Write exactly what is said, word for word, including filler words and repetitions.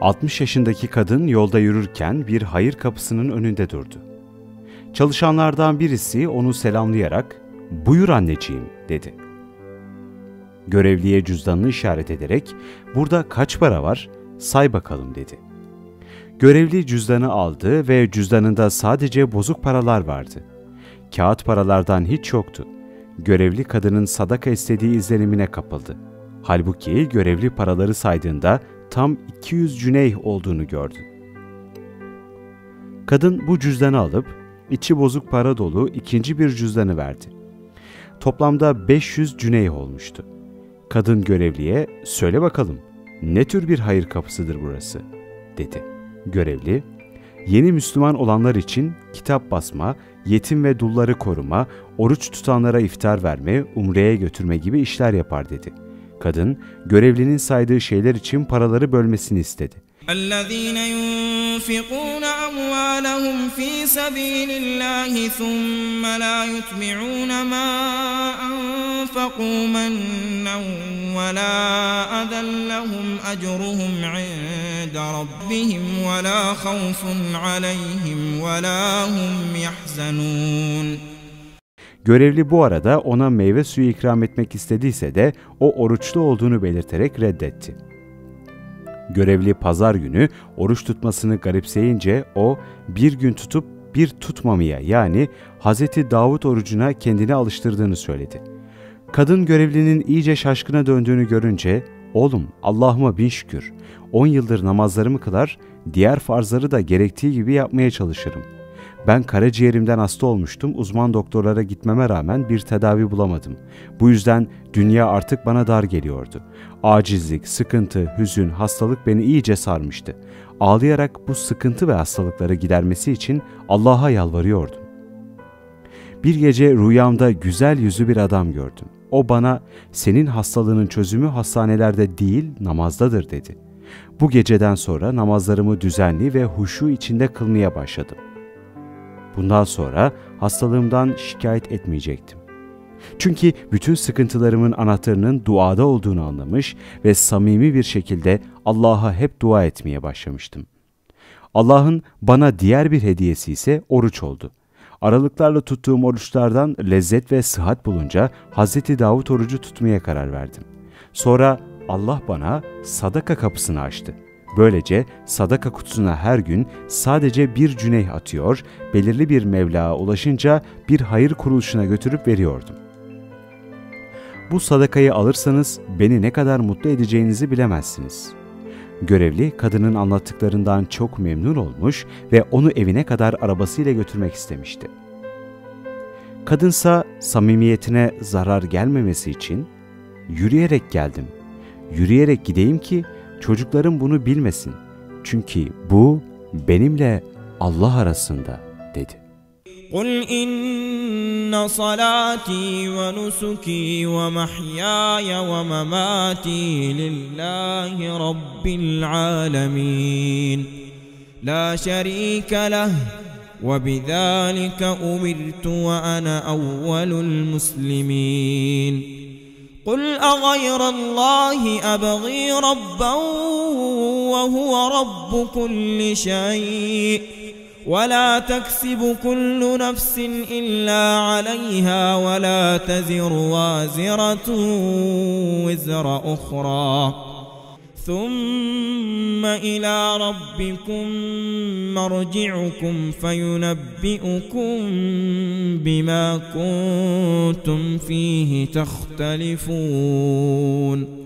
altmış yaşındaki kadın yolda yürürken bir hayır kapısının önünde durdu. Çalışanlardan birisi onu selamlayarak "Buyur anneciğim," dedi. Görevliye cüzdanını işaret ederek "Burada kaç para var? Say bakalım," dedi. Görevli cüzdanı aldı ve cüzdanında sadece bozuk paralar vardı. Kağıt paralardan hiç yoktu. Görevli kadının sadaka istediği izlenimine kapıldı. Halbuki görevli paraları saydığında tam iki yüz cüneyh olduğunu gördü. Kadın bu cüzdanı alıp içi bozuk para dolu ikinci bir cüzdanı verdi. Toplamda beş yüz cüneyh olmuştu. Kadın görevliye "Söyle bakalım, ne tür bir hayır kapısıdır burası?" dedi. Görevli, "Yeni Müslüman olanlar için kitap basma, yetim ve dulları koruma, oruç tutanlara iftar verme, umreye götürme gibi işler yapar," dedi. Kadın, görevlinin saydığı şeyler için paraları bölmesini istedi. اَلَّذ۪ينَ يُنْفِقُونَ أَمْوَالَهُمْ ف۪ي سَب۪يلِ اللّٰهِ ثُمَّ لَا يُتْبِعُونَ مَا أَنْفَقُوا مَنًّا وَلَا أَذًى لَهُمْ أَجْرُهُمْ عِنْدَ رَبِّهِمْ وَلَا خَوْفٌ عَلَيْهِمْ وَلَا هُمْ يَحْزَنُونَ. Görevli bu arada ona meyve suyu ikram etmek istediyse de o oruçlu olduğunu belirterek reddetti. Görevli pazar günü oruç tutmasını garipseyince o bir gün tutup bir tutmamaya, yani Hazreti Davud orucuna kendini alıştırdığını söyledi. Kadın görevlinin iyice şaşkına döndüğünü görünce "Oğlum, Allah'ıma bin şükür, on yıldır namazlarımı kılar, diğer farzları da gerektiği gibi yapmaya çalışırım. Ben karaciğerimden hasta olmuştum, uzman doktorlara gitmeme rağmen bir tedavi bulamadım. Bu yüzden dünya artık bana dar geliyordu. Acizlik, sıkıntı, hüzün, hastalık beni iyice sarmıştı. Ağlayarak bu sıkıntı ve hastalıkları gidermesi için Allah'a yalvarıyordum. Bir gece rüyamda güzel yüzlü bir adam gördüm. O bana senin hastalığının çözümü hastanelerde değil namazdadır dedi. Bu geceden sonra namazlarımı düzenli ve huşu içinde kılmaya başladım. Bundan sonra hastalığımdan şikayet etmeyecektim. Çünkü bütün sıkıntılarımın anahtarının duada olduğunu anlamış ve samimi bir şekilde Allah'a hep dua etmeye başlamıştım. Allah'ın bana diğer bir hediyesi ise oruç oldu. Aralıklarla tuttuğum oruçlardan lezzet ve sıhhat bulunca Hazreti Davud orucu tutmaya karar verdim. Sonra Allah bana sadaka kapısını açtı. Böylece sadaka kutusuna her gün sadece bir cüneyh atıyor, belirli bir meblağa ulaşınca bir hayır kuruluşuna götürüp veriyordum. Bu sadakayı alırsanız beni ne kadar mutlu edeceğinizi bilemezsiniz. Görevli kadının anlattıklarından çok memnun olmuş ve onu evine kadar arabasıyla götürmek istemişti. Kadınsa samimiyetine zarar gelmemesi için "Yürüyerek geldim, yürüyerek gideyim ki çocuklarım bunu bilmesin. Çünkü bu benimle Allah arasında," dedi. قُلْ إِنَّ صَلَاتِي وَنُسُكِي وَمَحْيَايَ وَمَمَاتِي لِلَّهِ رَبِّ الْعَالَمِينَ لَا شَرِيكَ لَهُ وَبِذَٰلِكَ أُمِرْتُ وَأَنَا أَوَّلُ الْمُسْلِمِينَ قُلْ أَغَيْرَ اللَّهِ أَبْغِي رَبًّا وَهُوَ رَبُّ كُلِّ شَيْءٍ وَلَا تَكْسِبُ كُلُّ نَفْسٍ إِلَّا عَلَيْهَا وَلَا تَزِرُ وَازِرَةٌ وِزْرَ أُخْرَى ثُمَّ إِلَى رَبِّكُمْ مَرْجِعُكُمْ فَيُنَبِّئُكُم بِمَا كُنتُمْ فِيهِ تَخْتَلِفُونَ